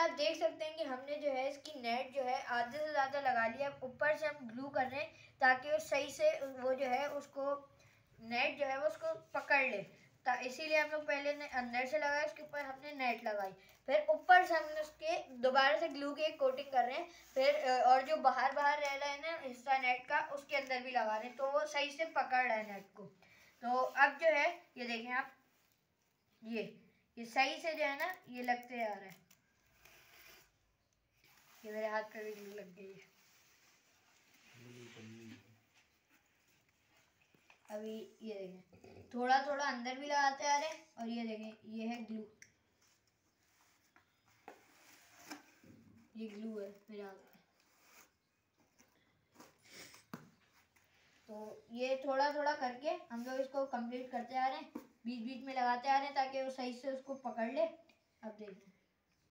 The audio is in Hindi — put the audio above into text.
आप देख सकते हैं कि हमने जो है इसकी नेट जो है आधे से ज़्यादा लगा लिया। ऊपर से हम ग्लू कर रहे हैं ताकि वो सही से वो जो है उसको नेट जो है वो उसको पकड़ ले। इसीलिए हम लोग पहले अंदर से लगाए, उसके ऊपर हमने नेट लगाई, फिर ऊपर से हमने उसके दोबारा से ग्लू की एक कोटिंग कर रहे हैं, फिर और जो बाहर रह रहा है ना हिस्सा नेट का, उसके अंदर भी लगा रहे हैं, तो वो सही से पकड़ रहा है नेट को। तो अब जो है ये देखें आप, ये सही से जो है ना ये लगते आ रहा है। ये मेरे हाथ पे भी ग्लू लग गई है। अभी ये देखें थोड़ा थोड़ा अंदर भी लगाते आ रहे हैं, और ये देखें ये है ग्लू, ये ग्लू है मेरे हाथ में। तो ये थोड़ा थोड़ा करके हम लोग इसको कंप्लीट करते आ रहे हैं, बीच बीच में लगाते आ रहे हैं ताकि वो सही से उसको पकड़ ले। अब देखिए